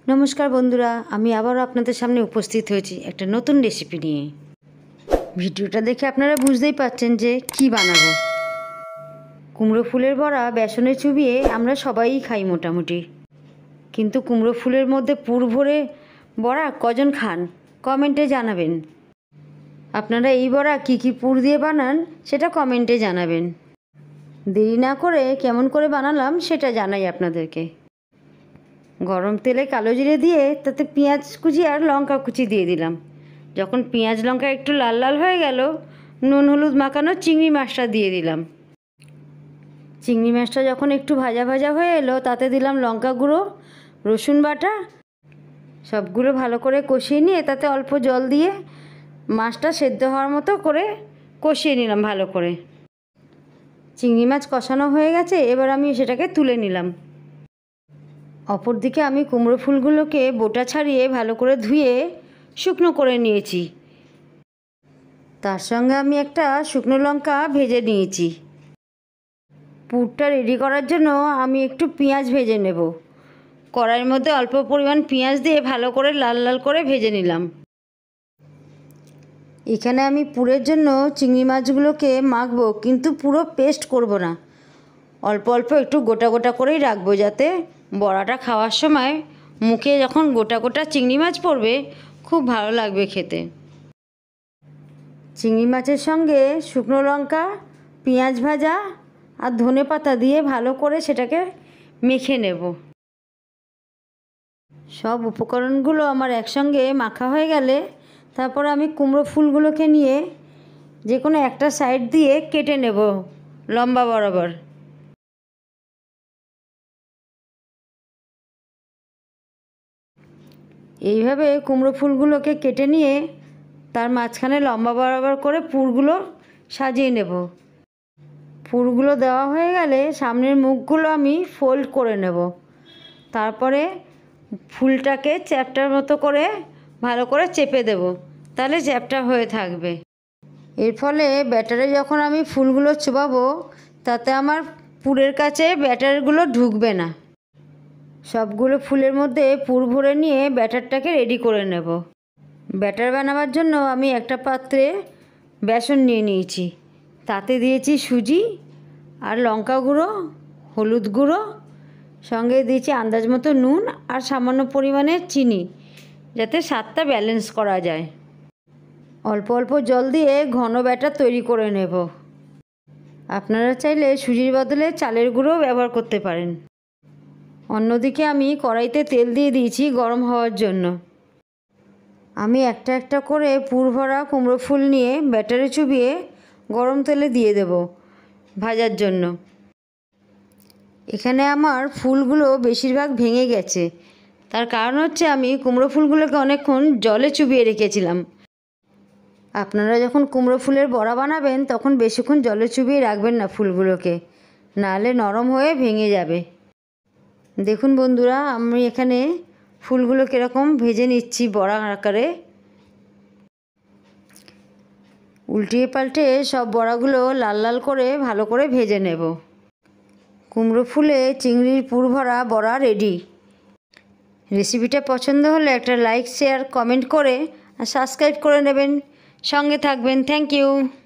নমস্কার বন্ধুরা, আমি আবারও আপনাদের সামনে উপস্থিত হয়েছি একটা নতুন রেসিপি নিয়ে। ভিডিওটা দেখে আপনারা বুঝতেই পারছেন যে কি বানাবো। কুমড়ো ফুলের বড়া বেসনে চুবিয়ে আমরা সবাই খাই মোটামুটি, কিন্তু কুমড়ো ফুলের মধ্যে পুর ভরে বড়া কজন খান কমেন্টে জানাবেন। আপনারা এই বড়া কী পুর দিয়ে বানান সেটা কমেন্টে জানাবেন। দেরি না করে কেমন করে বানালাম সেটা জানাই আপনাদেরকে। গরম তেলে কালো জিরে দিয়ে তাতে পেঁয়াজ কুচি আর লঙ্কা কুচি দিয়ে দিলাম। যখন পেঁয়াজ লঙ্কা একটু লাল লাল হয়ে গেল, নুন হলুদ মাখানো চিংড়ি মাছটা দিয়ে দিলাম। চিংড়ি মাছটা যখন একটু ভাজা ভাজা হয়ে এলো, তাতে দিলাম লঙ্কা গুঁড়ো, রসুন বাটা, সবগুলো ভালো করে কষিয়ে নিয়ে তাতে অল্প জল দিয়ে মাছটা সেদ্ধ হওয়ার মতো করে কষিয়ে নিলাম ভালো করে। চিংড়ি মাছ কষানো হয়ে গেছে, এবার আমি সেটাকে তুলে নিলাম। অপরদিকে আমি কুমড়ো ফুলগুলোকে বোটা ছাড়িয়ে ভালো করে ধুয়ে শুকনো করে নিয়েছি। তার সঙ্গে আমি একটা শুকনো লঙ্কা ভেজে নিয়েছি। পুরটা রেডি করার জন্য আমি একটু পেঁয়াজ ভেজে নেব। কড়াইয়ের মধ্যে অল্প পরিমাণ পেঁয়াজ দিয়ে ভালো করে লাল লাল করে ভেজে নিলাম। এখানে আমি পুরের জন্য চিংড়ি মাছগুলোকে মাখবো, কিন্তু পুরো পেস্ট করব না, অল্প অল্প একটু গোটা গোটা করেই রাখবো, যাতে বড়াটা খাওয়ার সময় মুখে যখন গোটা গোটা চিংড়ি মাছ পড়বে খুব ভালো লাগবে খেতে। চিংড়ি মাছের সঙ্গে শুকনো লঙ্কা, পেঁয়াজ ভাজা আর ধনে পাতা দিয়ে ভালো করে সেটাকে মেখে নেব। সব উপকরণগুলো আমার একসঙ্গে মাখা হয়ে গেলে তারপর আমি কুমড়ো ফুলগুলোকে নিয়ে যে কোনো একটা সাইড দিয়ে কেটে নেব লম্বা বরাবর। এইভাবে কুমড়ো ফুলগুলোকে কেটে নিয়ে তার মাঝখানে লম্বা বরাবর করে পুরগুলো সাজিয়ে নেব। পুরগুলো দেওয়া হয়ে গেলে সামনের মুখগুলো আমি ফোল্ড করে নেব। তারপরে ফুলটাকে চ্যাপ্টার মতো করে ভালো করে চেপে দেব, তাহলে চ্যাপ্টা হয়ে থাকবে। এর ফলে ব্যাটারে যখন আমি ফুলগুলো চোবাবো তাতে আমার পুরের কাছে ব্যাটারগুলো ঢুকবে না। সবগুলো ফুলের মধ্যে পুর ভরে নিয়ে ব্যাটারটাকে রেডি করে নেব। ব্যাটার বানাবার জন্য আমি একটা পাত্রে বেসন নিয়ে নিয়েছি, তাতে দিয়েছি সুজি আর লঙ্কা গুঁড়ো, হলুদ গুঁড়ো, সঙ্গে দিয়েছি আন্দাজ মতো নুন আর সামান্য পরিমাণে চিনি, যাতে স্বাদটা ব্যালেন্স করা যায়। অল্প অল্প জল দিয়ে ঘন ব্যাটার তৈরি করে নেব। আপনারা চাইলে সুজির বদলে চালের গুঁড়ো ব্যবহার করতে পারেন। অন্যদিকে আমি কড়াইতে তেল দিয়ে দিয়েছি গরম হওয়ার জন্য। আমি একটা একটা করে পুর ভরা কুমড়ো ফুল নিয়ে ব্যাটারে চুবিয়ে গরম তেলে দিয়ে দেব ভাজার জন্য। এখানে আমার ফুলগুলো বেশিরভাগ ভেঙে গেছে, তার কারণ হচ্ছে আমি কুমড়ো ফুলগুলোকে অনেকক্ষণ জলে চুবিয়ে রেখেছিলাম। আপনারা যখন কুমড়ো ফুলের বড়া বানাবেন তখন বেশিক্ষণ জলে চুবিয়ে রাখবেন না ফুলগুলোকে, নাহলে নরম হয়ে ভেঙে যাবে। দেখুন বন্ধুরা, আমি এখানে ফুলগুলো কীরকম ভেজে নিচ্ছি বড়া আকারে। উল্টিয়ে পাল্টে সব বড়াগুলো লাল লাল করে ভালো করে ভেজে নেব। কুমড়ো ফুলে চিংড়ির পুর ভরা বড়া রেডি। রেসিপিটা পছন্দ হলে একটা লাইক, শেয়ার, কমেন্ট করে আর সাবস্ক্রাইব করে নেবেন। সঙ্গে থাকবেন। Thank you.